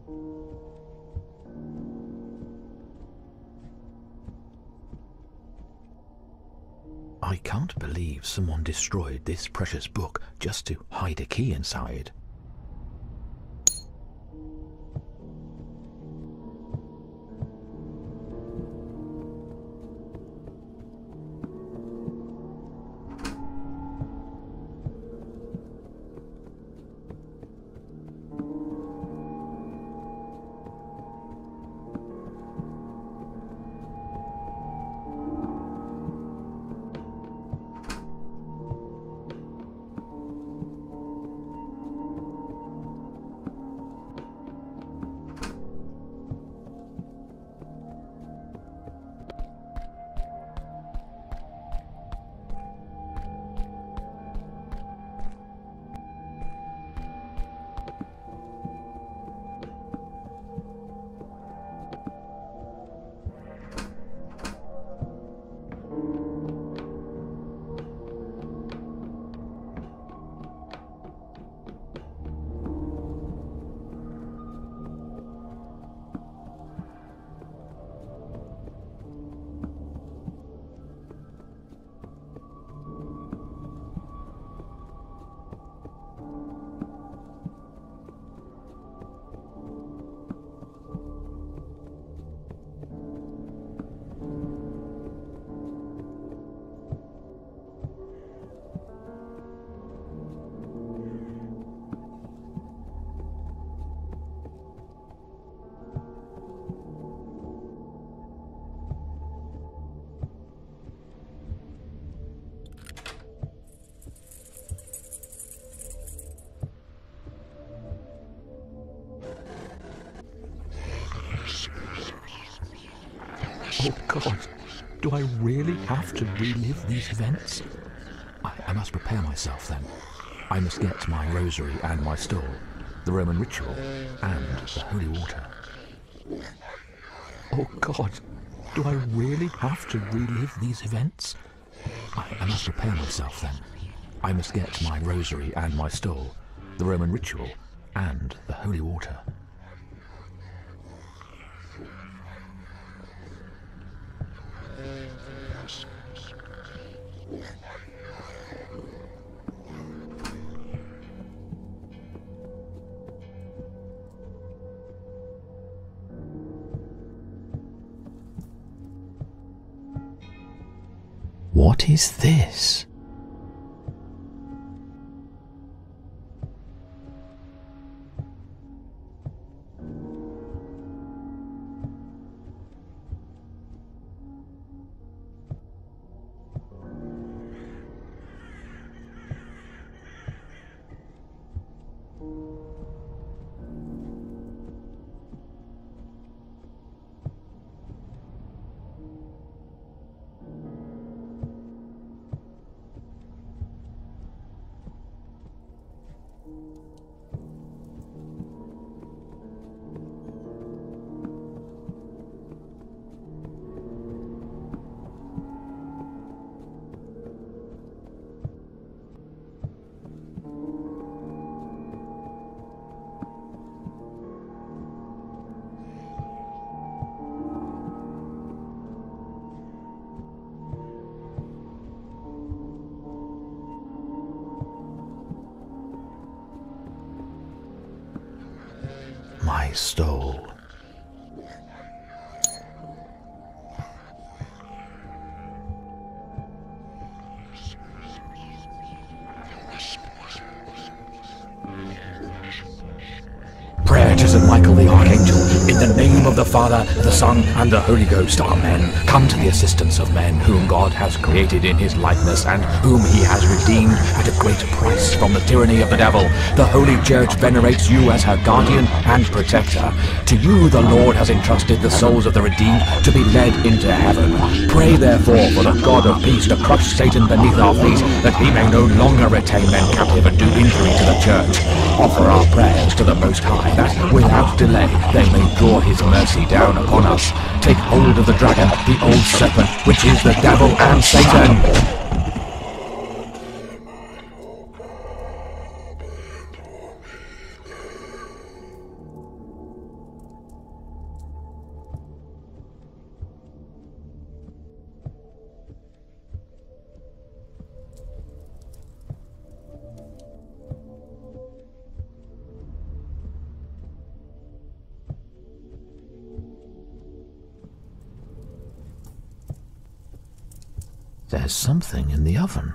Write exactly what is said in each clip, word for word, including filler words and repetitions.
I can't believe someone destroyed this precious book just to hide a key inside. Oh God, do I really have to relive these events? I, I must prepare myself then. I must get my rosary and my stole, the Roman ritual, and the holy water. Oh God, do I really have to relive these events? I, I must prepare myself then. I must get my rosary and my stole, the Roman ritual, and the holy water. What is this? My stole. Prayer to Saint Michael the Archangel, in the name of the Father, the Son, and the Holy Ghost, Amen. Come to the assistance of men whom God has created in his likeness and whom he has redeemed at a great price from the tyranny of the devil. The Holy Church venerates you as her guardian and protector. To you the Lord has entrusted the souls of the redeemed to be led into heaven. Pray therefore for the God of peace to crush Satan beneath our feet, that he may no longer retain men captive and do injury to the Church. Offer our prayers to the Most High, that without delay they may draw his mercy down upon us. Take hold of the dragon, the old serpent, which is the devil and Satan. There's something in the oven.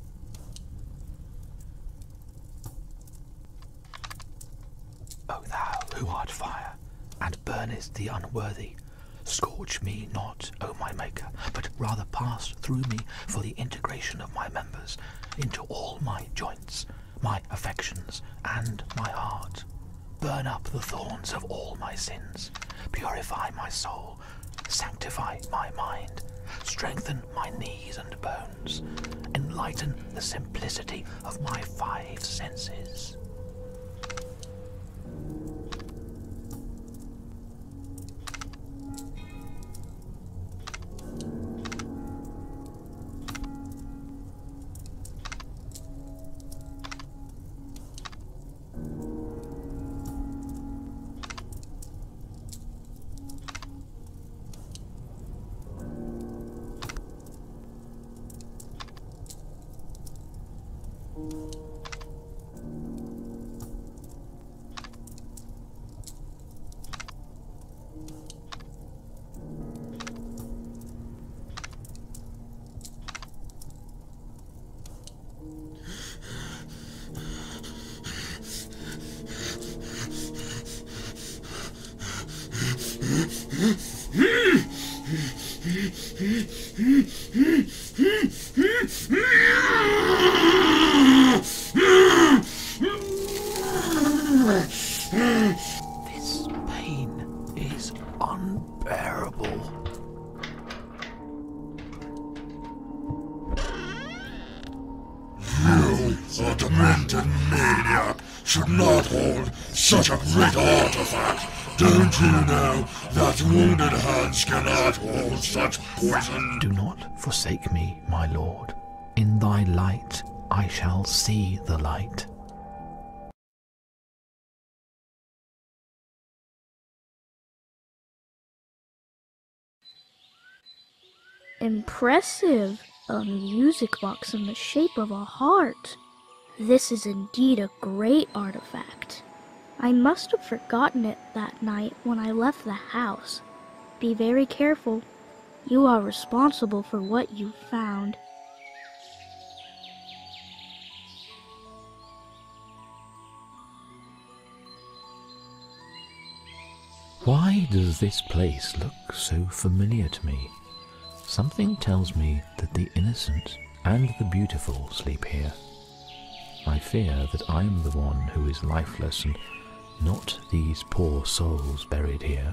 O thou who art fire, and burnest the unworthy, scorch me not, O my Maker, but rather pass through me for the integration of my members into all my joints, my affections, and my heart. Burn up the thorns of all my sins, purify my soul, sanctify my mind, strengthen my knees and bones, enlighten the simplicity of my five senses. This pain is unbearable. You, a demented maniac, should not hold such a great artifact. Don't you know that wounded hands cannot hold such poison? Do not forsake me, my lord. In thy light I shall see the light. Impressive! A music box in the shape of a heart. This is indeed a great artifact. I must have forgotten it that night when I left the house. Be very careful. You are responsible for what you found. Why does this place look so familiar to me? Something tells me that the innocent and the beautiful sleep here. I fear that I am the one who is lifeless and not these poor souls buried here.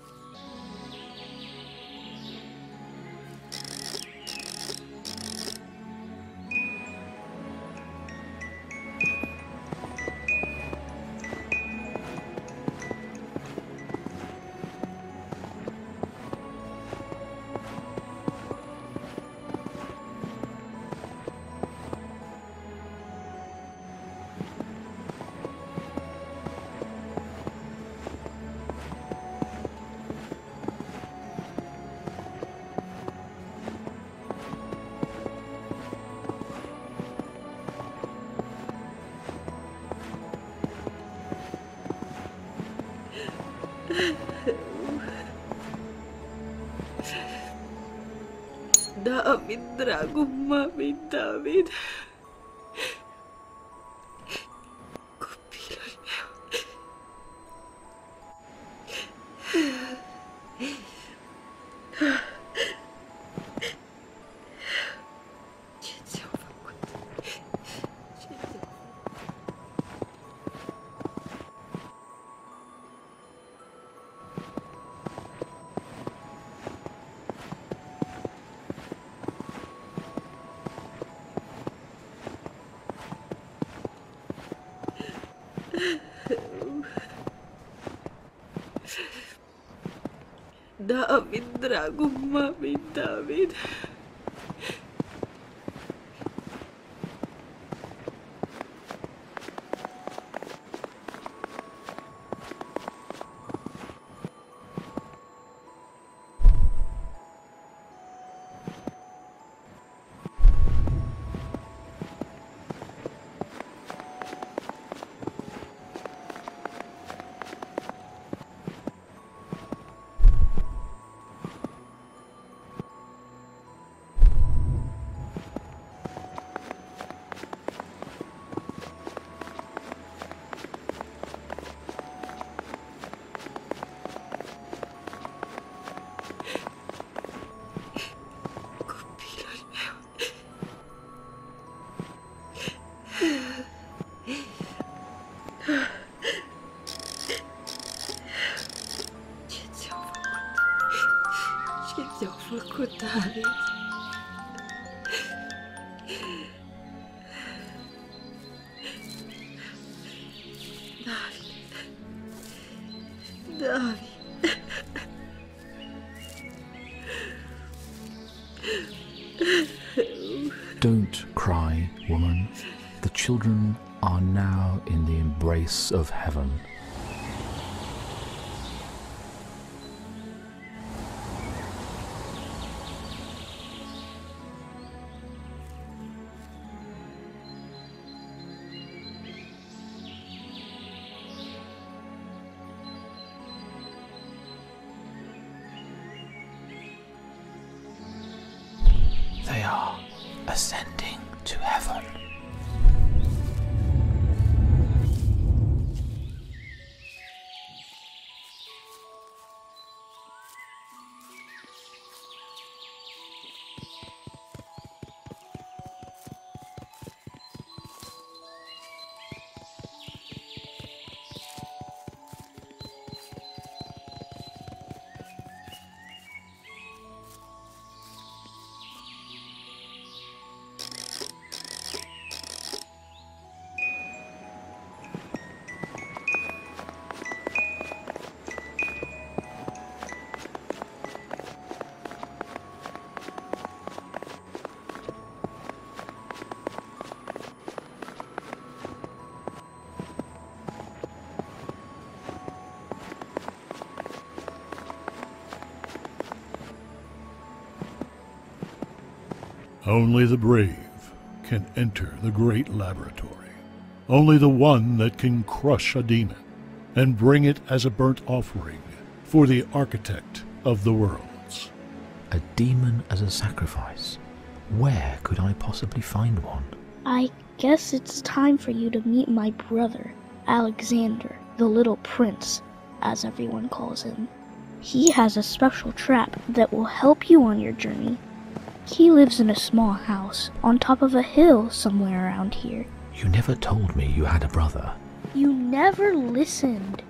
David, drago mami, David. Kupilan niya. David, drago mami, David. Io făcut David. David. David. Don't cry, woman. The children are now in the embrace of heaven. They are ascending to heaven. Only the brave can enter the great laboratory. Only the one that can crush a demon and bring it as a burnt offering for the architect of the worlds. A demon as a sacrifice? Where could I possibly find one? I guess it's time for you to meet my brother, Alexander, the Little Prince, as everyone calls him. He has a special trap that will help you on your journey. He lives in a small house on top of a hill somewhere around here. You never told me you had a brother. You never listened.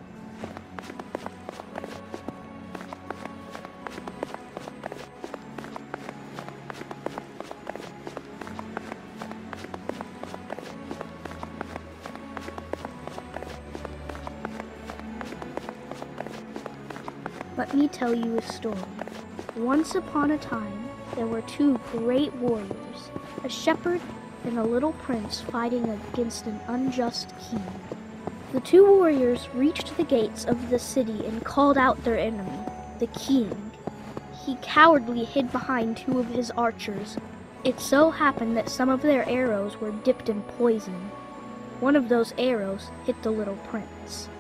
Let me tell you a story. Once upon a time, there were two great warriors, a shepherd and a little prince fighting against an unjust king. The two warriors reached the gates of the city and called out their enemy, the king. He cowardly hid behind two of his archers. It so happened that some of their arrows were dipped in poison. One of those arrows hit the little prince.